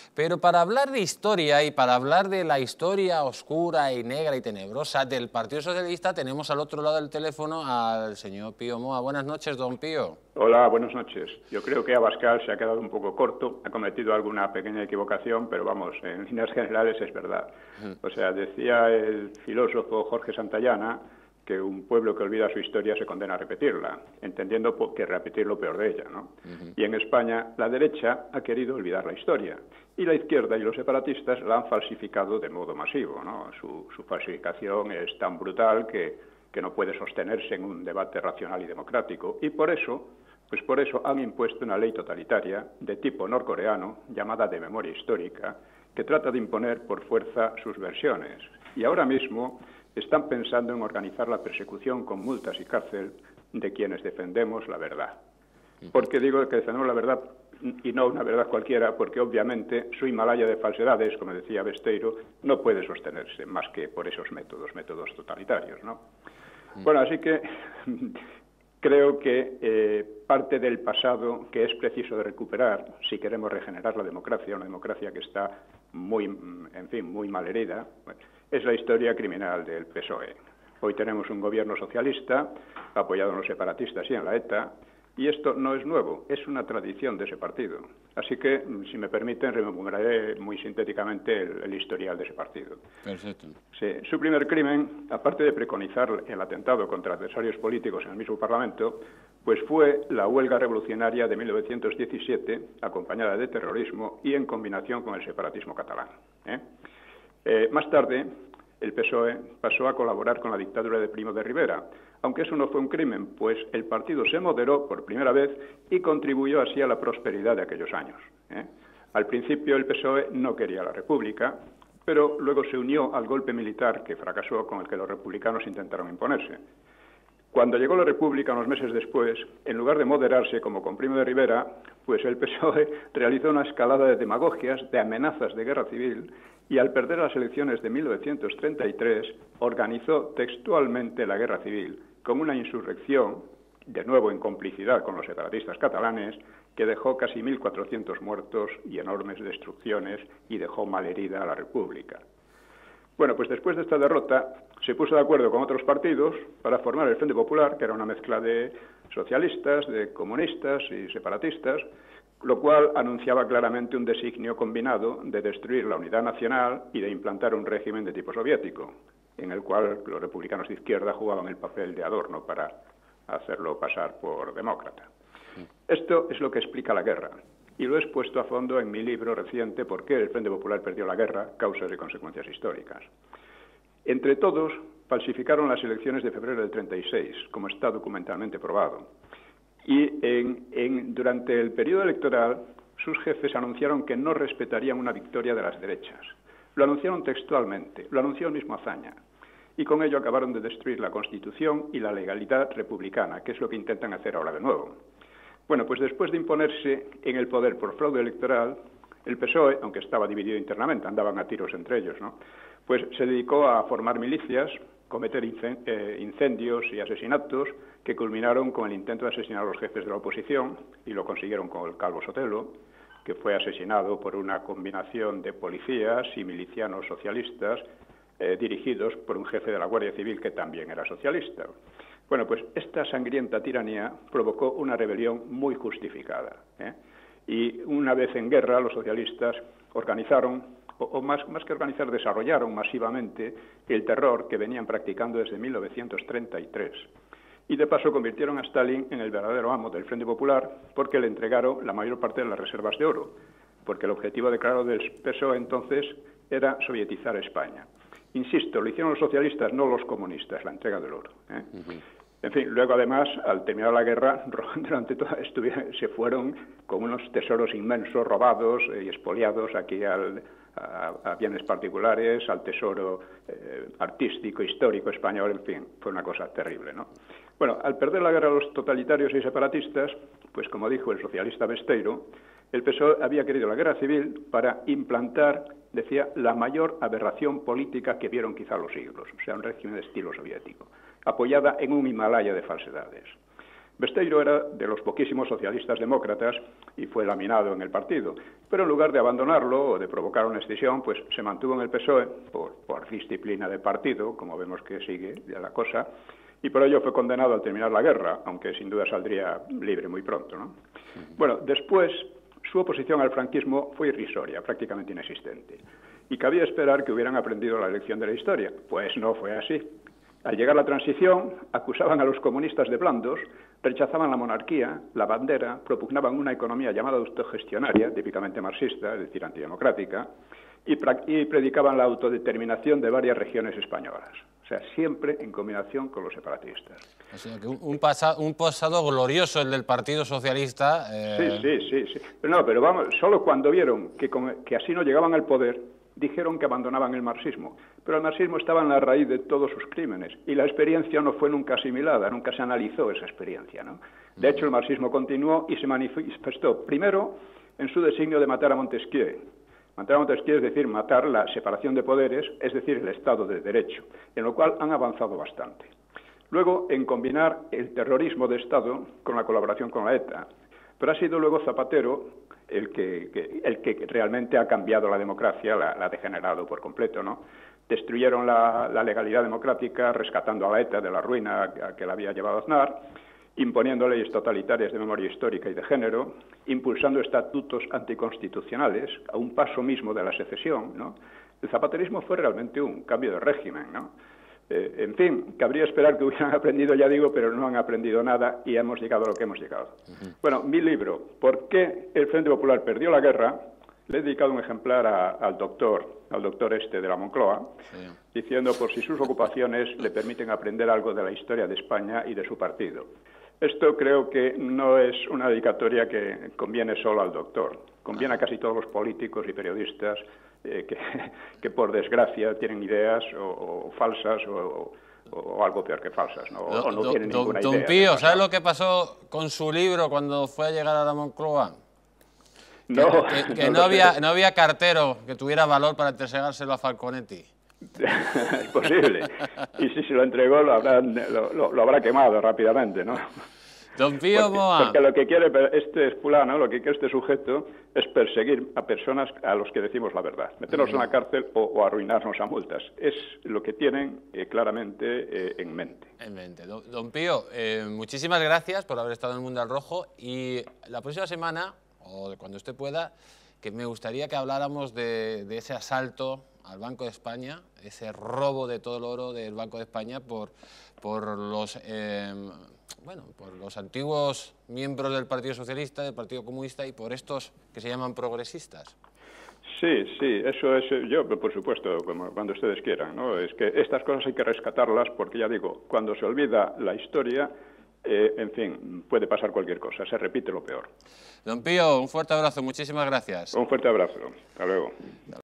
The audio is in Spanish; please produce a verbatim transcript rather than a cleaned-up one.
Pero para hablar de historia y para hablar de la historia oscura y negra y tenebrosa del Partido Socialista, tenemos al otro lado del teléfono al señor Pío Moa. Buenas noches, don Pío. Hola, buenas noches. Yo creo que Abascal se ha quedado un poco corto, ha cometido alguna pequeña equivocación, pero vamos, en líneas generales es verdad. O sea, decía el filósofo Jorge Santayana que un pueblo que olvida su historia se condena a repetirla, entendiendo que repetir lo peor de ella, ¿no? Uh-huh. Y en España la derecha ha querido olvidar la historia y la izquierda y los separatistas la han falsificado de modo masivo, ¿no? Su, su falsificación es tan brutal que, que no puede sostenerse en un debate racional y democrático, y por eso, pues por eso han impuesto una ley totalitaria de tipo norcoreano llamada de memoria histórica, que trata de imponer por fuerza sus versiones. Y ahora mismo están pensando en organizar la persecución con multas y cárcel de quienes defendemos la verdad. ¿Por qué digo que defendemos la verdad y no una verdad cualquiera? Porque obviamente su Himalaya de falsedades, como decía Besteiro, no puede sostenerse más que por esos métodos, métodos totalitarios, ¿no? Bueno, así que creo que eh, parte del pasado que es preciso de recuperar si queremos regenerar la democracia, una democracia que está muy, en fin, muy mal herida, bueno, es la historia criminal del P S O E. Hoy tenemos un gobierno socialista apoyado en los separatistas y en la ETA, y esto no es nuevo, es una tradición de ese partido. Así que, si me permiten, remuneraré muy sintéticamente el, el historial de ese partido. Perfecto. Sí, su primer crimen, aparte de preconizar el atentado contra adversarios políticos en el mismo Parlamento, pues fue la huelga revolucionaria de mil novecientos diecisiete, acompañada de terrorismo y en combinación con el separatismo catalán, ¿eh? Eh, más tarde, el P S O E pasó a colaborar con la dictadura de Primo de Rivera, aunque eso no fue un crimen, pues el partido se moderó por primera vez y contribuyó así a la prosperidad de aquellos años, ¿eh? Al principio el P S O E no quería la República, pero luego se unió al golpe militar que fracasó, con el que los republicanos intentaron imponerse. Cuando llegó la República, unos meses después, en lugar de moderarse como con Primo de Rivera, pues el P S O E realizó una escalada de demagogias, de amenazas de guerra civil, y al perder las elecciones de mil novecientos treinta y tres, organizó textualmente la guerra civil como una insurrección, de nuevo en complicidad con los separatistas catalanes, que dejó casi mil cuatrocientos muertos y enormes destrucciones y dejó malherida a la República. Bueno, pues después de esta derrota se puso de acuerdo con otros partidos para formar el Frente Popular, que era una mezcla de socialistas, de comunistas y separatistas, lo cual anunciaba claramente un designio combinado de destruir la unidad nacional y de implantar un régimen de tipo soviético, en el cual los republicanos de izquierda jugaban el papel de adorno para hacerlo pasar por demócrata. Esto es lo que explica la guerra, y lo he expuesto a fondo en mi libro reciente ¿Por qué el Frente Popular perdió la guerra? Causas y consecuencias históricas. Entre todos, falsificaron las elecciones de febrero del treinta y seis, como está documentalmente probado. Y en, en, durante el periodo electoral, sus jefes anunciaron que no respetarían una victoria de las derechas. Lo anunciaron textualmente, lo anunció el mismo Azaña. Y con ello acabaron de destruir la Constitución y la legalidad republicana, que es lo que intentan hacer ahora de nuevo. Bueno, pues después de imponerse en el poder por fraude electoral, el P S O E, aunque estaba dividido internamente, andaban a tiros entre ellos, ¿no?, pues se dedicó a formar milicias, cometer incendios y asesinatos que culminaron con el intento de asesinar a los jefes de la oposición, y lo consiguieron con el Calvo Sotelo, que fue asesinado por una combinación de policías y milicianos socialistas eh, dirigidos por un jefe de la Guardia Civil que también era socialista. Bueno, pues esta sangrienta tiranía provocó una rebelión muy justificada, ¿eh? Y una vez en guerra, los socialistas organizaron, o, o más, más que organizar, desarrollaron masivamente el terror que venían practicando desde mil novecientos treinta y tres. Y de paso convirtieron a Stalin en el verdadero amo del Frente Popular, porque le entregaron la mayor parte de las reservas de oro, porque el objetivo declarado del P S O E entonces era sovietizar España. Insisto, lo hicieron los socialistas, no los comunistas, la entrega del oro, ¿eh? Uh-huh. En fin, luego además, al terminar la guerra, durante toda, se fueron con unos tesoros inmensos robados y expoliados aquí al, a, a bienes particulares, al tesoro eh, artístico, histórico español, en fin, fue una cosa terrible, ¿no? Bueno, al perder la guerra los totalitarios y separatistas, pues como dijo el socialista Besteiro, el P S O E había querido la guerra civil para implantar, decía, la mayor aberración política que vieron quizá los siglos, o sea, un régimen de estilo soviético, apoyada en un Himalaya de falsedades. Besteiro era de los poquísimos socialistas demócratas y fue laminado en el partido, pero en lugar de abandonarlo o de provocar una escisión, pues se mantuvo en el P S O E por, por disciplina de partido, como vemos que sigue ya la cosa, y por ello fue condenado al terminar la guerra, aunque sin duda saldría libre muy pronto, ¿no? Bueno, después su oposición al franquismo fue irrisoria, prácticamente inexistente, y cabía esperar que hubieran aprendido la lección de la historia. Pues no fue así. Al llegar la transición, acusaban a los comunistas de blandos, rechazaban la monarquía, la bandera, propugnaban una economía llamada autogestionaria, típicamente marxista, es decir, antidemocrática, y, y predicaban la autodeterminación de varias regiones españolas. O sea, siempre en combinación con los separatistas. O sea, que un, un, pasado, un pasado glorioso el del Partido Socialista. Eh... Sí, sí, sí, sí. Pero no, pero vamos, solo cuando vieron que, con, que así no llegaban al poder, dijeron que abandonaban el marxismo, pero el marxismo estaba en la raíz de todos sus crímenes y la experiencia no fue nunca asimilada, nunca se analizó esa experiencia, ¿no? De hecho, el marxismo continuó y se manifestó primero en su designio de matar a Montesquieu. Matar a Montesquieu es decir, matar la separación de poderes, es decir, el Estado de Derecho, en lo cual han avanzado bastante. Luego, en combinar el terrorismo de Estado con la colaboración con la ETA, pero ha sido luego Zapatero el que, que, el que realmente ha cambiado la democracia, la, la ha degenerado por completo, ¿no? Destruyeron la, la legalidad democrática, rescatando a la ETA de la ruina a que la había llevado Aznar, imponiendo leyes totalitarias de memoria histórica y de género, impulsando estatutos anticonstitucionales, a un paso mismo de la secesión, ¿no? El zapaterismo fue realmente un cambio de régimen, ¿no? Eh, en fin, cabría esperar que hubieran aprendido, ya digo, pero no han aprendido nada y hemos llegado a lo que hemos llegado. Uh-huh. Bueno, mi libro, ¿Por qué el Frente Popular perdió la guerra?, le he dedicado un ejemplar a, al doctor, al doctor este de la Moncloa, sí, diciendo por si sus ocupaciones le permiten aprender algo de la historia de España y de su partido. Esto creo que no es una dedicatoria que conviene solo al doctor, conviene a casi todos los políticos y periodistas eh, que, que por desgracia tienen ideas o, o falsas o, o, o algo peor que falsas, ¿no? O, o no do, tienen do, ninguna don idea. Don Pío, ¿sabes lo que pasó con su libro cuando fue a llegar a la Moncloa? No, que, que, que no, no, había, no había cartero que tuviera valor para entregárselo a Falconetti. Es posible. Y si se lo entregó, lo habrá, lo, lo, lo habrá quemado rápidamente, ¿no? Don Pío porque, Moa. Porque lo que quiere este Espulano, lo que quiere este sujeto, es perseguir a personas a los que decimos la verdad. Meternos mm. en la cárcel o, o arruinarnos a multas. Es lo que tienen eh, claramente eh, en mente. En mente. Don, don Pío, eh, muchísimas gracias por haber estado en el Mundo al Rojo. Y la próxima semana, o cuando usted pueda, que me gustaría que habláramos de, de ese asalto al Banco de España, ese robo de todo el oro del Banco de España por, por los... Eh, bueno, por los antiguos miembros del Partido Socialista, del Partido Comunista y por estos que se llaman progresistas. Sí, sí, eso es, yo, por supuesto, como cuando ustedes quieran, ¿no? Es que estas cosas hay que rescatarlas porque, ya digo, cuando se olvida la historia, eh, en fin, puede pasar cualquier cosa, se repite lo peor. Don Pío, un fuerte abrazo, muchísimas gracias. Un fuerte abrazo, hasta luego.